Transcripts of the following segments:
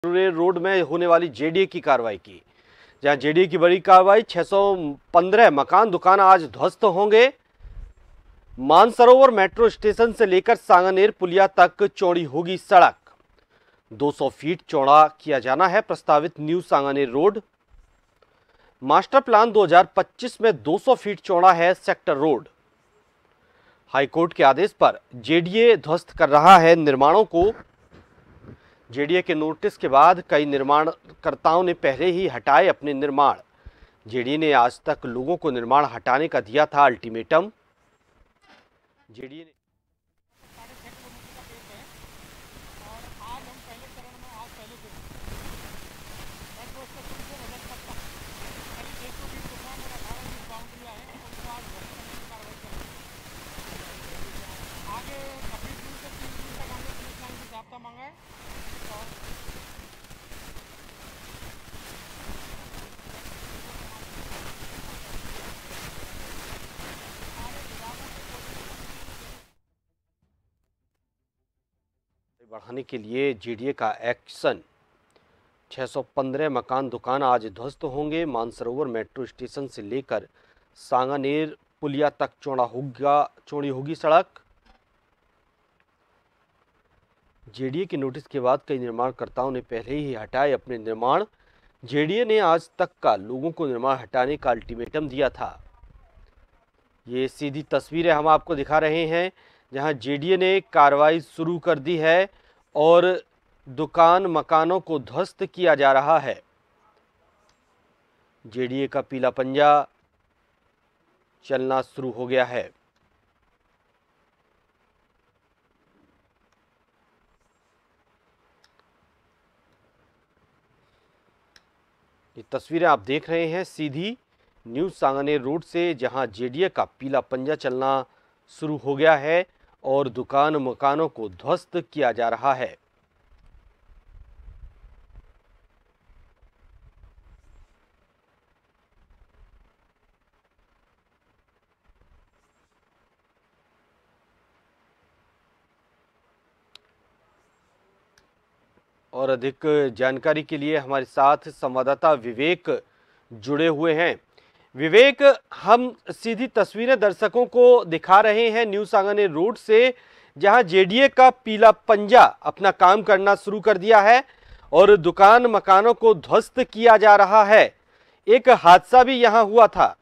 Road में होने वाली जेडीए की कार्रवाई की, जहां जेडीए की बड़ी कार्रवाई 615 मकान दुकान आज ध्वस्त होंगे। मानसरोवर मेट्रो स्टेशन से लेकर सांगानेर पुलिया तक चौड़ी होगी सड़क। 200 फीट चौड़ा किया जाना है प्रस्तावित new Sanganer road. Master plan 2025 में 200 फीट चौड़ा है सेक्टर रोड। हाईकोर्ट के आदेश पर जेडीए ध्वस्त कर रहा है निर्माणों को। जेडीए के नोटिस के बाद कई निर्माणकर्ताओं ने पहले ही हटाए अपने निर्माण। जेडीए ने आज तक लोगों को निर्माण हटाने का दिया था अल्टीमेटम। जेडीए ने बढ़ाने के लिए जेडीए का एक्शन। 615 मकान दुकान आज ध्वस्त होंगे। मानसरोवर मेट्रो स्टेशन से लेकर सांगानेर पुलिया तक चौड़ी होगी सड़क। जेडीए के नोटिस के बाद कई निर्माणकर्ताओं ने पहले ही हटाए अपने निर्माण। जेडीए ने आज तक का लोगों को निर्माण हटाने का अल्टीमेटम दिया था। ये सीधी तस्वीरें हम आपको दिखा रहे हैं, जहां जेडीए ने कार्रवाई शुरू कर दी है और दुकान मकानों को ध्वस्त किया जा रहा है। जेडीए का पीला पंजा चलना शुरू हो गया है। ये तस्वीरें आप देख रहे हैं सीधी न्यू सांगानेर रोड से, जहां जेडीए का पीला पंजा चलना शुरू हो गया है और दुकान मकानों को ध्वस्त किया जा रहा है। और अधिक जानकारी के लिए हमारे साथ संवाददाता विवेक जुड़े हुए हैं। विवेक, हम सीधी तस्वीरें दर्शकों को दिखा रहे हैं न्यू सांगानेर रोड से, जहां जेडीए का पीला पंजा अपना काम करना शुरू कर दिया है और दुकान मकानों को ध्वस्त किया जा रहा है। एक हादसा भी यहां हुआ था।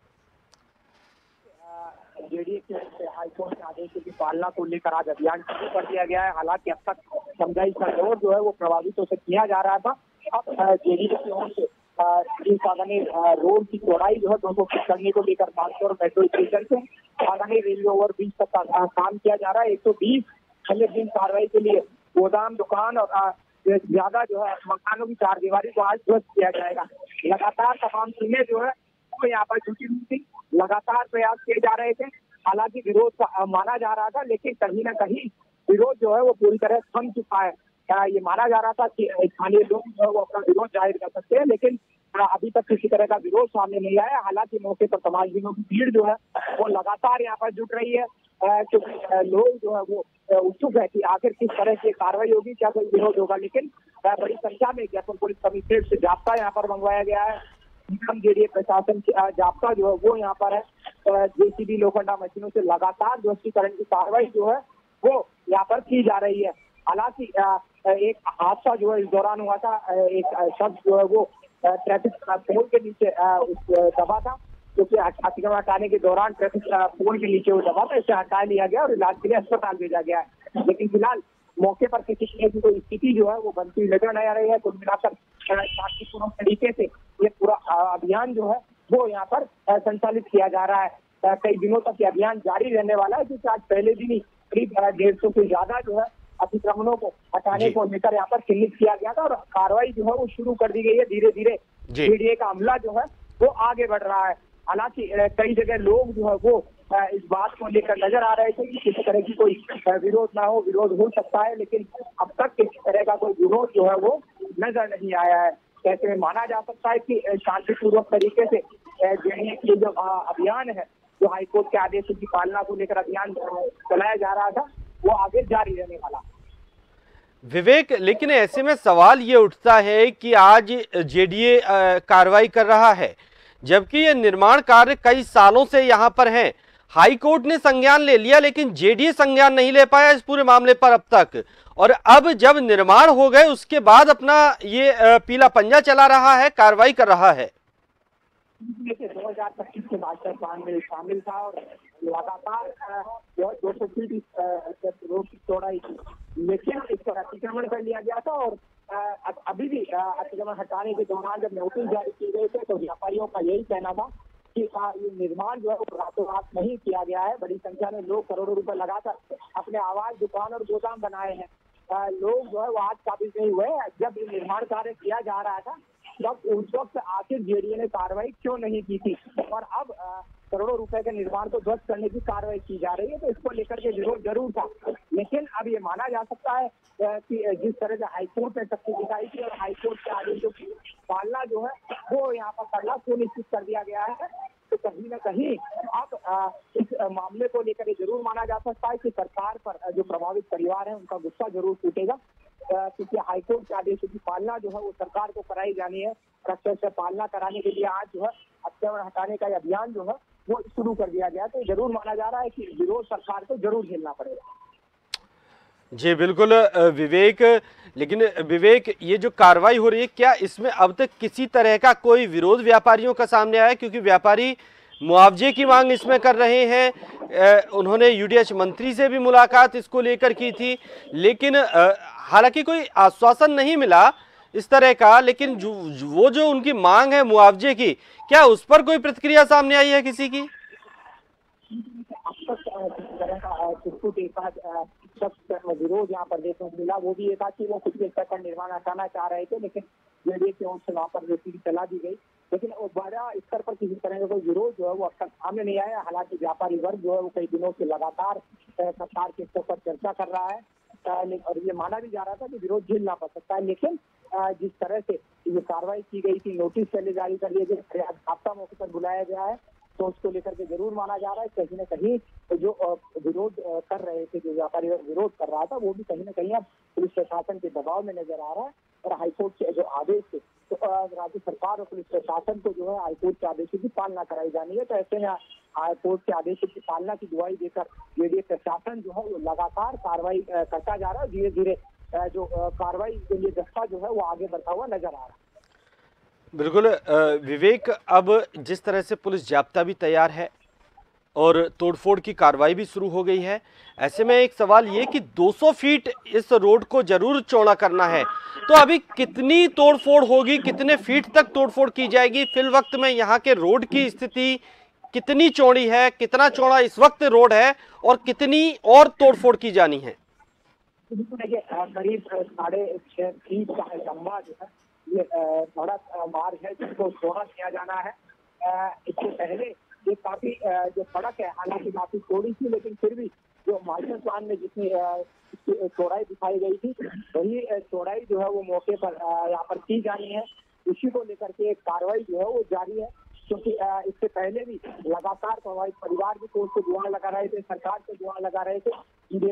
जेडीए के हाईकोर्ट के आदेश की पालना को लेकर आज अभियान शुरू कर दिया गया है। हालांकि अब तक समझाई सहयोग जो है वो प्रभावितों से किया जा रहा था। अब जेडीए की ओर से सांगानेर रोड की चौड़ाई जो है 200 फीट करने को लेकर मानसरोवर मेट्रो स्टेशन से सांगानेर रेलवे ओवर ब्रिज तक का काम किया जा रहा है। 120 दिन कार्रवाई के लिए गोदाम दुकान और ज्यादा जो है मकानों की चारदीवारी को आज ध्वस्त किया जाएगा। लगातार तमाम टीमें जो है वो यहाँ पर जुटी हुई थी, लगातार प्रयास किए जा रहे थे। हालांकि विरोध का माना जा रहा था, लेकिन कहीं ना कहीं विरोध जो है वो पूरी तरह थम चुका है। ये माना जा रहा था कि स्थानीय लोग जो है वो अपना विरोध जाहिर कर सकते हैं, लेकिन अभी तक किसी तरह का विरोध सामने नहीं आया। हालांकि मौके पर समाजवादियों की भीड़ जो है वो लगातार यहाँ पर जुट रही है, क्योंकि लोग जो है वो उत्सुक है कि आखिर किस तरह की कार्रवाई होगी, क्या कोई विरोध होगा। लेकिन बड़ी संख्या में जयपुर पुलिस कमिश्नरेट से जाब्ता यहाँ पर मंगवाया गया है। जेडीए प्रशासन जाब्ता जो है वो यहाँ पर है। जेसीबी लोखंडा मशीनों से लगातार ध्वस्तीकरण की कार्रवाई जो है वो यहाँ पर की जा रही है। हालांकि एक हादसा जो है इस दौरान हुआ था। एक शख्स जो है वो ट्रैफिक पोल के नीचे दबा था, क्योंकि अतिक्रमण हटाने के दौरान ट्रैफिक पोल के नीचे वो दबा था। इसे हटा लिया गया और इलाज के लिए अस्पताल भेजा गया है। लेकिन फिलहाल मौके पर किसी तरह की कोई स्थिति जो है वो बनती नजर नहीं आ रही है। कुल मिलाकर शांतिपूर्ण तरीके से ये पूरा अभियान जो है वो यहाँ पर संचालित किया जा रहा है। कई दिनों तक ये अभियान जारी रहने वाला है, क्योंकि आज पहले दिन ही करीब 150 से ज्यादा जो है अतिक्रमणों को हटाने को लेकर यहाँ पर चिन्हित किया गया था और कार्रवाई जो है वो शुरू कर दी गई है। धीरे धीरे जेडीए का हमला जो है वो आगे बढ़ रहा है। हालांकि कई जगह लोग जो है वो इस बात को लेकर नजर आ रहे थे कि किसी तरह की कोई विरोध ना हो, विरोध हो सकता है, लेकिन अब तक किसी तरह का कोई विरोध जो है वो नजर नहीं आया है। ऐसे में माना जा सकता है कि शांतिपूर्वक तरीके से जेडीए की जो अभियान है, जो हाईकोर्ट के आदेश की पालना को लेकर अभियान चलाया जा रहा था, वो आगे जारी रहने वाला। विवेक, लेकिन ऐसे में सवाल ये उठता है कि आज जेडीए कार्रवाई कर रहा है, जबकि ये निर्माण कार्य कई सालों से यहां पर है। हाई कोर्ट ने संज्ञान ले लिया, लेकिन जेडीए संज्ञान नहीं ले पाया इस पूरे मामले पर अब तक। और अब जब निर्माण हो गए उसके बाद अपना ये पीला पंजा चला रहा है, कार्रवाई कर रहा है। 2025 के मास्टर प्लान में शामिल था और लगातार 200 फीट रोड की चौड़ाई थी, लेकिन इस पर अतिक्रमण कर लिया गया था। और अभी भी अतिक्रमण हटाने के दौरान जब नोटिस जारी किए गए थे तो व्यापारियों का यही कहना था कि ये निर्माण जो है वो रातों रात नहीं किया गया है। बड़ी संख्या में लोग करोड़ों रुपए लगाकर अपने आवास, दुकान और गोदाम बनाए हैं। लोग जो है वो आज काबिज नहीं हुए। जब ये निर्माण कार्य किया जा रहा था तब उस वक्त आखिर जेडीए ने कार्रवाई क्यों नहीं की थी, और अब करोड़ों रुपए के निर्माण को ध्वस्त करने की कार्रवाई की जा रही है। तो इसको लेकर के विरोध जरूर था, लेकिन अब ये माना जा सकता है कि जिस तरह से हाईकोर्ट ने शक्ति दिखाई थी और हाईकोर्ट के आदेशों की पालना जो है वो यहाँ पर करना सुनिश्चित कर दिया गया है, तो कहीं न कहीं अब इस मामले को लेकर जरूर माना जा सकता है कि सरकार पर जो प्रभावित परिवार है उनका गुस्सा जरूर टूटेगा, क्योंकि हाईकोर्ट के आदेशों की पालना जो है वो सरकार को कराई जानी है। कष्ट से पालना कराने के लिए आज जो है अतिक्रमण हटाने का अभियान जो है वो शुरू कर दिया गया। तो जरूर माना जा रहा है कि विरोध सरकार को जरूर झेलना पड़ेगा। जी बिल्कुल विवेक, लेकिन विवेक, ये जो कार्रवाई हो रही है, क्या इसमें अब तक किसी तरह का कोई विरोध व्यापारियों का सामने आया? क्योंकि व्यापारी मुआवजे की मांग इसमें कर रहे हैं। उन्होंने यूडीएच मंत्री से भी मुलाकात इसको लेकर की थी, लेकिन हालांकि कोई आश्वासन नहीं मिला इस तरह का, लेकिन वो जो उनकी मांग है मुआवजे की, क्या उस पर कोई प्रतिक्रिया सामने आई है किसी की? अब तक विरोध यहाँ पर देखने को मिला। वो भी ये था कि वो खुद के स्तर पर निर्माण हटाना चाह रहे थे, लेकिन जेडीए की ओर से वहाँ पर रेती चला दी गई। लेकिन बड़ा स्तर पर किसी तरह का कोई विरोध जो है वो अब तक सामने नहीं आया। हालांकि व्यापारी वर्ग जो है वो कई दिनों से लगातार सरकार के स्तर पर चर्चा कर रहा है, और ये माना भी जा रहा था कि विरोध झेलना पड़ सकता है। लेकिन जिस तरह से ये कार्रवाई की गई थी, नोटिस पहले जारी कर दिए गए, फरियाद मौके पर बुलाया गया है, तो उसको लेकर के जरूर माना जा रहा है कहीं न कहीं जो विरोध कर रहे थे, जो व्यापारी विरोध कर रहा था, वो भी कहीं न कहीं अब पुलिस प्रशासन के दबाव में नजर आ रहा है। और हाईकोर्ट के जो आदेश थे तो राज्य सरकार और पुलिस प्रशासन को जो है हाईकोर्ट के आदेशों की पालना कराई जानी है। तो ऐसे में हाईकोर्ट के आदेशों की पालना की दुहाई देकर जेडीए प्रशासन जो है वो लगातार कार्रवाई करता जा रहा है। धीरे धीरे जो कार्रवाई के लिए दस्ता जो है वो आगे बढ़ता हुआ नजर आ रहा है। बिल्कुल विवेक, अब जिस तरह से पुलिस जाब्ता भी तैयार है और तोड़फोड़ की कार्रवाई भी शुरू हो गई है, ऐसे में एक सवाल ये कि 200 फीट इस रोड को जरूर चौड़ा करना है, तो अभी कितनी तोड़फोड़ होगी, कितने फीट तक तोड़फोड़ की जाएगी? फिल वक्त में यहाँ के रोड की स्थिति कितनी चौड़ी है, कितना चौड़ा इस वक्त रोड है और कितनी और तोड़फोड़ की जानी है? देखिए करीब 6.5 फीट का लंबा जो है ये सड़क मार्ग है जिसको चौड़ा किया जाना है। इससे पहले ये काफी जो सड़क है हालांकि काफी चौड़ी थी, लेकिन फिर भी जो मास्टर प्लान में जितनी चौड़ाई दिखाई गई थी वही चौड़ाई जो है वो मौके पर यहाँ पर की जानी है। इसी को लेकर के कार्रवाई जो है वो जारी है, क्योंकि इससे पहले भी लगातार प्रभावित परिवार भी कोर्ट से दुआ लगा रहे थे, सरकार से दुआ लगा रहे थे।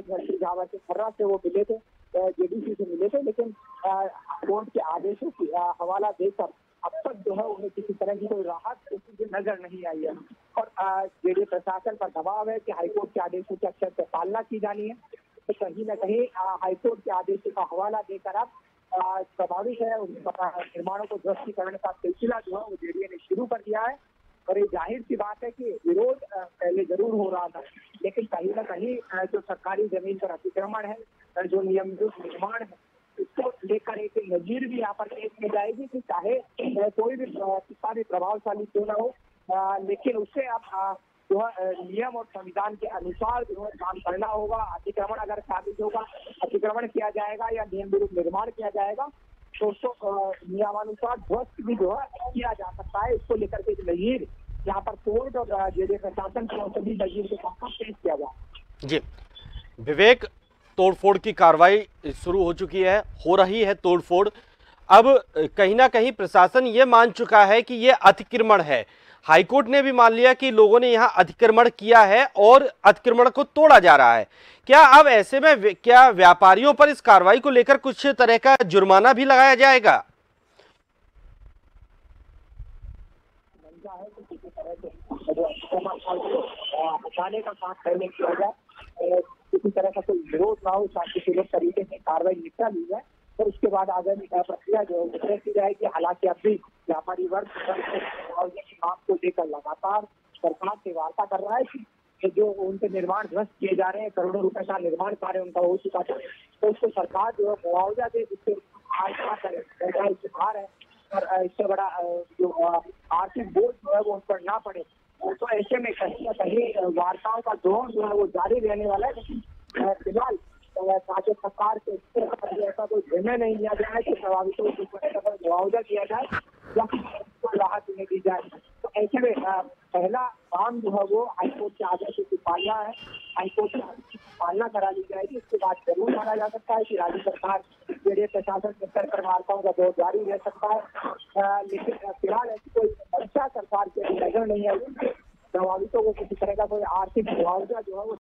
खर्रा से वो मिले थे, जेडीसी से मिले थे, लेकिन कोर्ट के आदेशों की हवाला देकर अब तक जो है उन्हें किसी तरह की कोई राहत नजर नहीं आई है। और जेडीए प्रशासन पर दबाव है कि हाईकोर्ट के आदेशों की अक्षर से पालना की जानी है। तो कहीं न कहीं हाईकोर्ट के आदेशों का हवाला देकर अब स्वाभाविक है उन निर्माणों को ध्वस्तीकरण का सिलसिला जो है वो जेडीए ने शुरू कर दिया है। और ये जाहिर सी बात है कि विरोध पहले जरूर हो रहा था, लेकिन कहीं न कहीं जो सरकारी जमीन पर अतिक्रमण है, जो नियमित निर्माण है, इसको लेकर एक नजीर भी यहाँ पर पेश की जाएगी कि चाहे कोई भी कितना भी प्रभावशाली क्यों न हो, लेकिन उससे आप जो है नियम और संविधान के अनुसार जो है काम करना होगा। अतिक्रमण अगर साबित होगा, अतिक्रमण किया जाएगा या नियम विरुद्ध निर्माण किया जाएगा तो उसको नियमानुसार ध्वस्त भी जो है किया जा सकता है। इसको लेकर के नजीर यहाँ पर कोर्ट और जेडीए प्रशासन को सभी नजीर के साथ पेश किया जाए। जी विवेक, तोड़फोड़ की कार्रवाई शुरू हो चुकी है, हो रही है तोड़फोड़। अब कहीं ना कहीं प्रशासन ये मान चुका है कि ये अतिक्रमण है। हाईकोर्ट ने भी मान लिया कि लोगों ने यहां अतिक्रमण किया है और अतिक्रमण को तोड़ा जा रहा है। क्या अब ऐसे में क्या व्यापारियों पर इस कार्रवाई को लेकर कुछ तरह का जुर्माना भी लगाया जाएगा? है कि किसी तरह से जो हटाने का काम करने की वजह किसी तरह का कोई विरोध ना हो, शांतिपूर्वक तरीके से कार्रवाई निपटा ली जाए और उसके बाद आगामी प्रक्रिया जो है की जाएगी। हालांकि अब भी व्यापारी वर्ग की मांग को लेकर लगातार सरकार से वार्ता कर रहा है कि जो उनके निर्माण ध्वस्त किए जा रहे हैं, करोड़ों रुपए का निर्माण कार्य उनका हो चुका था, तो उसको सरकार जो है मुआवजा दे, जिससे सुधार है और इससे बड़ा जो आर्थिक बोझ जो है वो उन पर ना पड़े। तो ऐसे में कहीं ना कहीं वार्ताओं का दौर जो है वो जारी रहने वाला है, लेकिन फिलहाल राज्य सरकार के ऐसा कोई निर्णय नहीं लिया गया है कि प्रभावितों को मुआवजा दिया जाए या फिर राहत नहीं दी जाए। तो ऐसे में पहला काम जो है वो हाईकोर्ट के आदेश की पालना है, हाईकोर्ट के आदेश की पालना करा ली जाएगी। इसके बाद जरूर माना जा सकता है कि राज्य सरकार के प्रशासन के स्तर पर वार्ताओं का दौर जारी रह सकता है, लेकिन फिलहाल ऐसी कोई मंशा सरकार की नजर नहीं आई। प्रभावितों को किसी तरह का कोई आर्थिक मुआवजा जो है वो